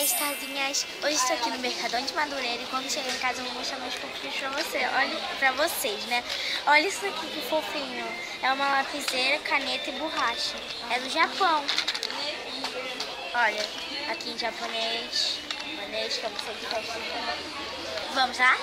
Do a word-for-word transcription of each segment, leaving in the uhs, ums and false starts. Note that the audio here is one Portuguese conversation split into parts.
Olá, Starzinhas! Hoje estou aqui no Mercadão de Madureira e quando chegar em casa eu vou mostrar meus pouquinhos pra você. Olha, pra vocês, né? Olha isso aqui que fofinho. É uma lapiseira, caneta e borracha. É do Japão. Olha, aqui em japonês. Japonês, que eu não sei de que Vamos lá?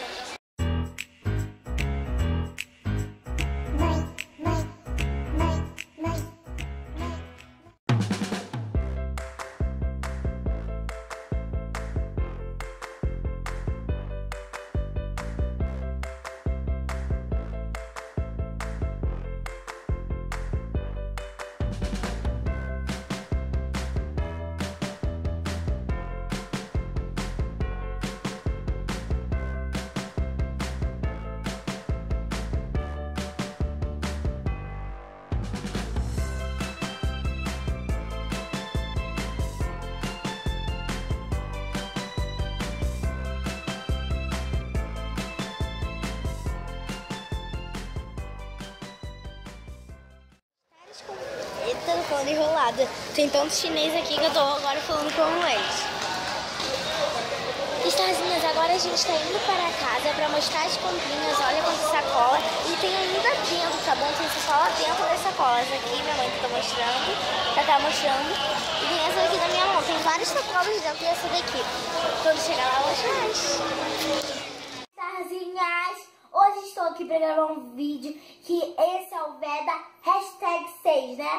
Tô falando enrolada. Tem tanto chinês aqui que eu tô agora falando como eles. Starzinhas, agora a gente tá indo para casa pra mostrar as comprinhas. Olha quanta sacola. E tem ainda dentro, tá bom? Tem sacola dentro das sacolas. Aqui minha mãe tá mostrando. Já tá mostrando. E tem essa daqui da minha mão. Tem várias sacolas dentro dessa daqui. Quando chegar lá, eu mostro mais. Starzinhas, hoje estou aqui pra gravar um vídeo que esse é o Veda hashtag seis, né?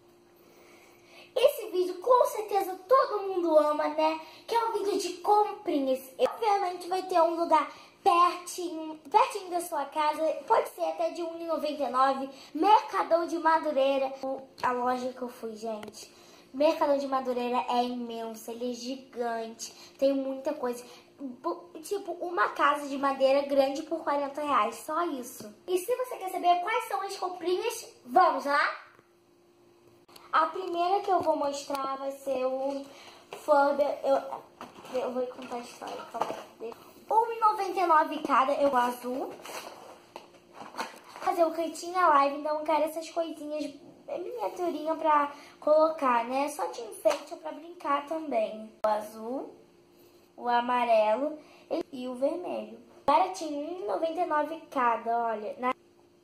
Esse vídeo com certeza todo mundo ama, né? Que é um vídeo de comprinhas. Obviamente vai ter um lugar pertinho, pertinho da sua casa. Pode ser até de um real e noventa e nove centavos. Mercadão de Madureira. A loja que eu fui, gente. Mercadão de Madureira é imenso, ele é gigante. Tem muita coisa. Tipo, uma casa de madeira grande por quarenta reais. Só isso. E se você quer saber quais são as comprinhas, vamos lá? A primeira que eu vou mostrar vai ser o Furby. Eu, eu vou contar a história, calma aí. um real e noventa e nove centavos cada, eu azul. Fazer o cantinho a live, então eu quero essas coisinhas miniaturinha pra colocar, né? Só de enfeite ou pra brincar também. O azul, o amarelo e o vermelho. Baratinho, um real e noventa e nove centavos cada, olha. Na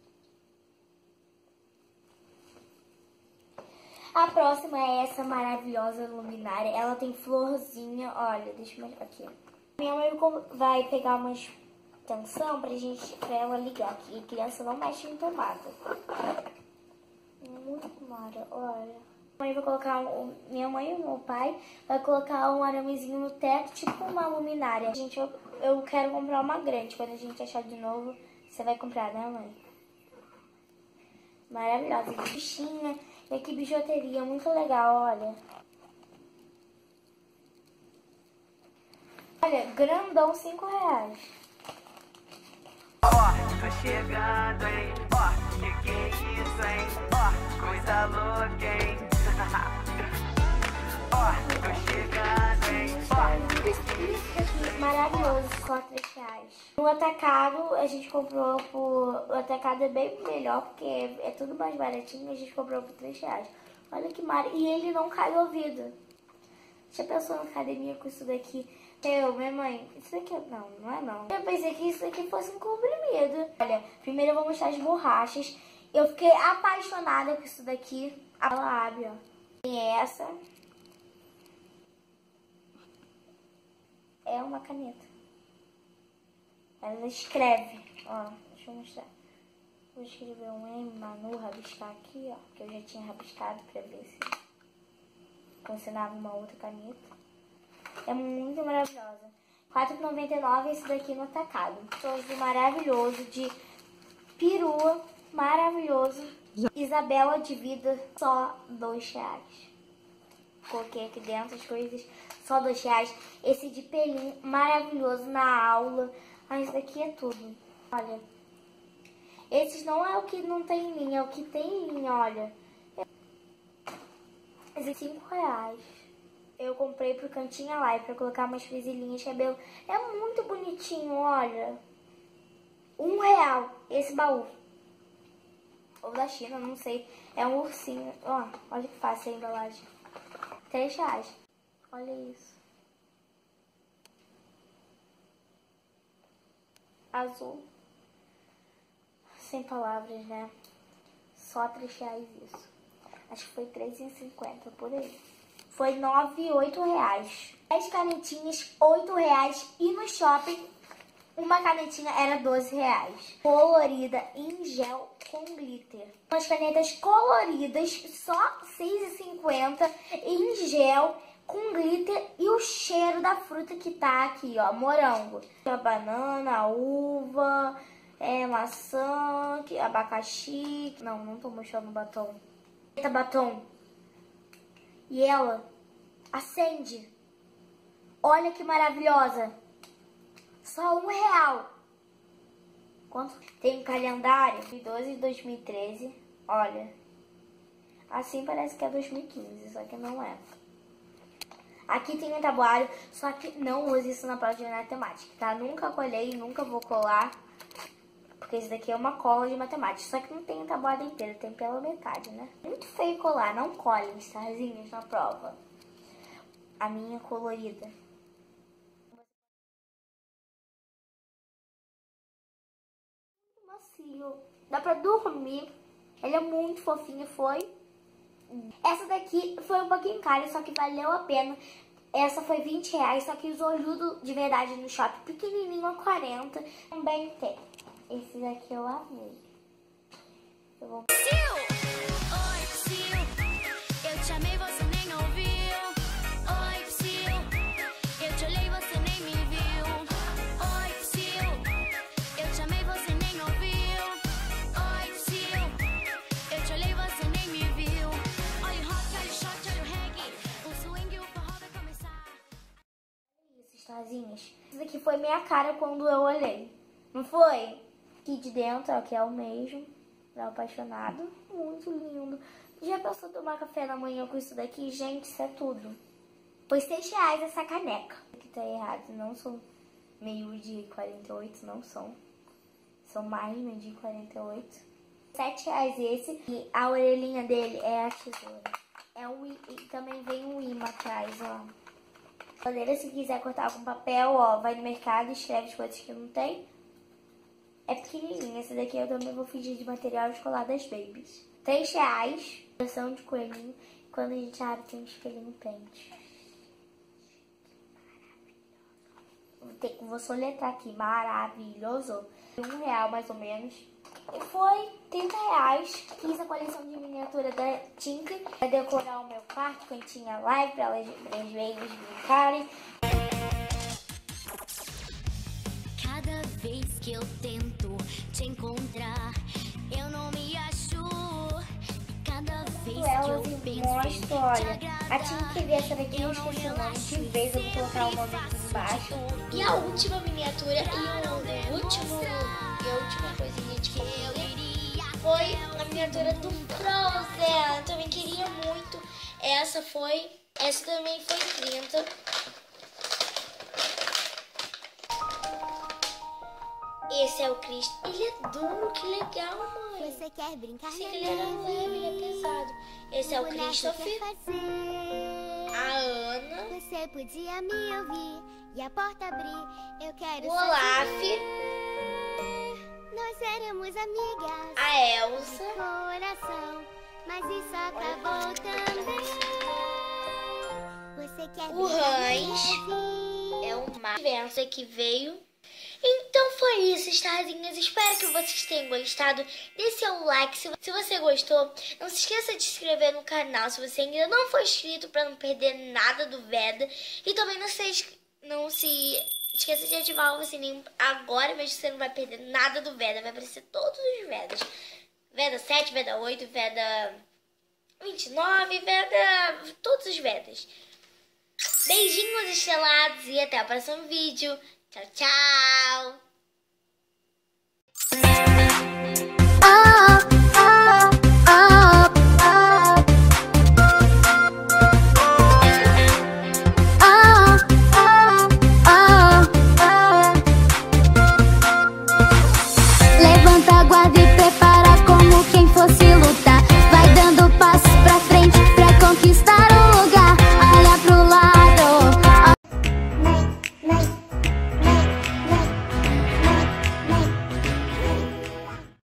A próxima é essa maravilhosa luminária. Ela tem florzinha, olha, deixa eu mostrar aqui. Minha mãe vai pegar uma extensão pra gente, pra ela ligar aqui. Criança não mexe em tomada. Muito mara, olha. Minha mãe vai colocar, um, minha mãe e meu pai vai colocar um aramezinho no teto, tipo uma luminária. Gente, eu, eu quero comprar uma grande. Quando a gente achar de novo, você vai comprar, né, mãe? Maravilhosa, bichinha. E aqui bijuteria, muito legal, olha. Olha, grandão, cinco reais. Ó, oh, tô chegando, hein? Ó, oh, que que é isso, hein? Ó, oh, coisa louca, hein? Ó, oh, tô chegando, hein? Ó, oh. Maravilhoso, só três reais. No atacado, a gente comprou por... O atacado é bem melhor, porque é tudo mais baratinho. A gente comprou por três reais. Olha que maravilha. E ele não cai no ouvido. Já pensou na academia com isso daqui? Eu, minha mãe, isso daqui... Não, não é não. Eu pensei que isso daqui fosse um comprimido. Olha, primeiro eu vou mostrar as borrachas. Eu fiquei apaixonada com isso daqui. Ela abre, ó. Tem essa. É uma caneta. Ela escreve. Ó, deixa eu mostrar. Vou escrever um M, Manu, rabiscar aqui, ó. Que eu já tinha rabiscado pra ver se funcionava uma outra caneta. É muito maravilhosa. quatro reais e noventa e nove centavos esse daqui no atacado. Sorriso maravilhoso de perua. Maravilhoso. Isabela de vida, só dois reais. Coloquei aqui dentro as coisas, só dois reais. Esse de pelinho, maravilhoso na aula. Ah, isso daqui é tudo. Olha. Esses não é o que não tem linha, é o que tem linha, olha. Esse é cinco reais. Eu comprei pro Cantinho Live pra colocar umas friselinhas de cabelo. É muito bonitinho, olha. Um real esse baú. Ou da China, não sei. É um ursinho. Ó, olha que fácil a embalagem. Três reais. Olha isso. azul. Sem palavras, né? Só três reais isso. Acho que foi três e cinquenta por aí. Foi nove e oito reais. dez canetinhas, oito reais. E no shopping, uma canetinha era doze reais. Colorida em gel com glitter. Umas canetas coloridas, só seis e cinquenta em gel com glitter. E o cheiro da fruta que tá aqui, ó, morango. A banana, a uva, é, maçã, abacaxi. Não, não tô mostrando o batom. Eita, batom. E ela acende. Olha que maravilhosa. Só um real. Quanto? Tem um calendário de dois mil e doze e dois mil e treze. Olha. Assim parece que é dois mil e quinze, só que não é. Aqui tem um tabuário, só que não use isso na prova de matemática, tá? Nunca colhei, nunca vou colar. Porque esse daqui é uma cola de matemática. Só que não tem o tabuário inteiro, tem pela metade, né? Muito feio colar, não colhem starzinhos na prova. A minha colorida. Muito macio. Dá pra dormir. Ele é muito fofinho, foi. Essa daqui foi um pouquinho cara, só que valeu a pena. Essa foi vinte reais, só que os olhudos de verdade no shopping pequenininho a quarenta. Também tem. Esse daqui eu amei. Eu vou... Psyu! Oi, Psyu! Eu te amei, você nem ouviu. Oi, Psyu! Eu te olhei, você nem me viu. Oi, Psyu! Eu te amei, você nem ouviu. Oi, Psyu! Eu te olhei, você nem me viu. Olha o rock, olha o shot, olha o reggae. O swing e o forró vai começar. Olha isso, starzinhos. Esse daqui foi minha cara quando eu olhei. Não foi? Aqui de dentro, ó, que é o mesmo. Pra apaixonado. Muito lindo. Já pensou tomar café da manhã com isso daqui? Gente, isso é tudo. Foi seis reais essa caneca. Aqui tá errado. Não são meio de quarenta e oito, não são. São mais meio de quarenta e oito. sete reais esse. E a orelhinha dele é a tesoura. É um, e também vem um imã atrás, ó. Galera, se quiser cortar com papel, ó, vai no mercado e escreve as coisas que não tem. É pequenininha. Essa daqui eu também vou fingir de material escolar das babies. três reais. Versão de coelhinho. Quando a gente abre, tem um espelhinho pente. Vou, ter, vou soletrar aqui. Maravilhoso. Um real, mais ou menos. E foi trinta reais. Fiz a coleção de miniatura da Tinker pra decorar o meu quarto, cantinha live, pra elas, as babies brincarem. Cada vez que eu tento te encontrar, eu não me acho. E cada vez que Elas eu e penso mostro, em olha, te a Tinker que vê essa daqui, eu esqueci o nome, de vez eu vou colocar o nome aqui embaixo. E a última miniatura e o último, e a última coisinha de fofinha foi a miniatura do Frozen. Eu também queria muito. Essa foi, essa também foi trinta. Esse é o Cristo. Ele é duro, que legal, mãe. Você quer brincar? Pensei que ele era leve, ele é pesado. Esse é o Christopher. A Ana. Você podia me ouvir e a porta abrir. Eu quero O Olaf. fazer. Nós éramos amigas. A Elsa. Coração, mas isso acabou também. Você quer O brincar? Hans. É o Marvel que veio. Então foi isso, starzinhas. Espero que vocês tenham gostado. Dê seu like se, se você gostou. Não se esqueça de se inscrever no canal se você ainda não for inscrito, para não perder nada do Veda. E também não se, não se esqueça de ativar o sininho agora, mesmo que você não vai perder nada do Veda. Vai aparecer todos os Vedas. Veda sete, Veda oito, Veda vinte e nove, Veda... todos os Vedas. Beijinhos estrelados e até o próximo vídeo. Tchau, tchau!